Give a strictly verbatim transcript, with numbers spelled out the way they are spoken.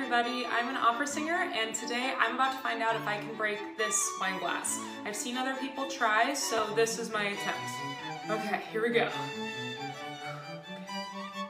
everybody, I'm an opera singer and today I'm about to find out if I can break this wine glass. I've seen other people try, so this is my attempt. Okay, here we go.